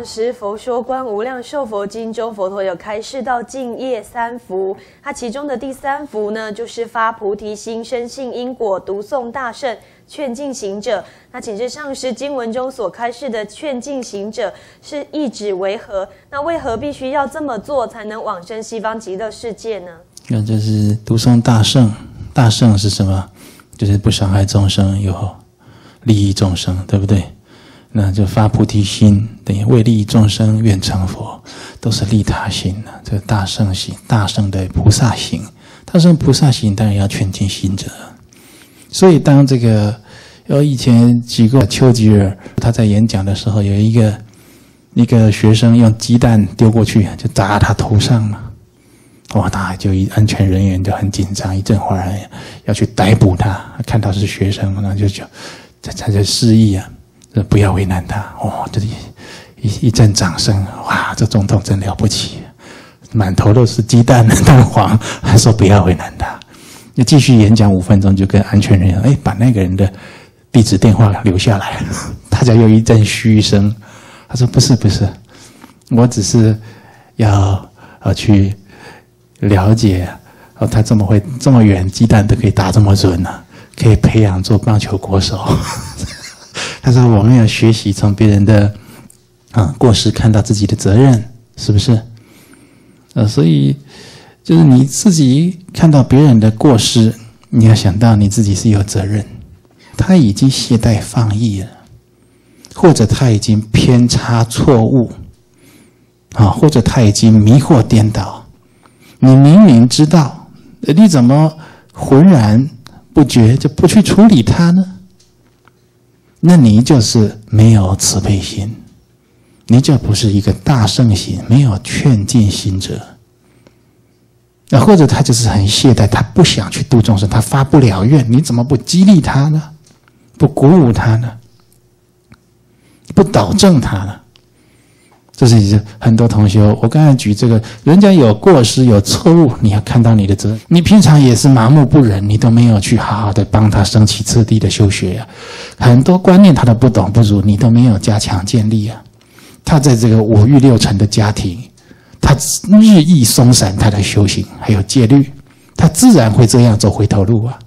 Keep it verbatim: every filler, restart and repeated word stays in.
师佛说观无量寿佛经中，佛陀有开示到净业三福，它其中的第三福呢，就是发菩提心，深信因果，读诵大圣，劝进行者。那请示上师，经文中所开示的劝进行者是意指为何？那为何必须要这么做才能往生西方极乐世界呢？ 那这是读诵大圣，大圣是什么？就是不伤害众生，有利益众生，对不对？那就发菩提心，等于为利益众生愿成佛，都是利他心的。这个大圣行，大圣的菩萨行，大圣菩萨行当然要劝进行者。所以当这个，有以前举过丘吉尔他在演讲的时候，有一个一个学生用鸡蛋丢过去，就砸他头上了。哇，他就一安全人员就很紧张，一阵哗然要去逮捕他，看到是学生，那就就他就示意啊。不要为难他哦！这里 一, 一阵掌声，哇，这总统真了不起，满头都是鸡蛋蛋黄，还说不要为难他。就继续演讲五分钟，就跟安全人员哎，把那个人的地址电话留下来。大家又一阵嘘声。他说不是不是，我只是要呃去了解哦，他这么会这么远，鸡蛋都可以打这么准呢、啊，可以培养做棒球国手。他说：“我们要学习从别人的啊过失看到自己的责任，是不是？呃，所以就是你自己看到别人的过失，你要想到你自己是有责任。他已经懈怠放逸了，或者他已经偏差错误，啊，或者他已经迷惑颠倒。你明明知道，你怎么浑然不觉就不去处理它呢？”那你就是没有慈悲心，你就不是一个大圣心，没有劝进行者。那或者他就是很懈怠，他不想去度众生，他发不了愿，你怎么不激励他呢？不鼓舞他呢？不导正他呢？这是很多同学，我刚才举这个，人家有过失有错误，你要看到你的责任。你平常也是麻木不仁，你都没有去好好的帮他升起次第的修学呀、啊。很多观念他的不懂不如，你都没有加强建立啊。他在这个五欲六尘的家庭，他日益松散他的修行还有戒律，他自然会这样走回头路啊。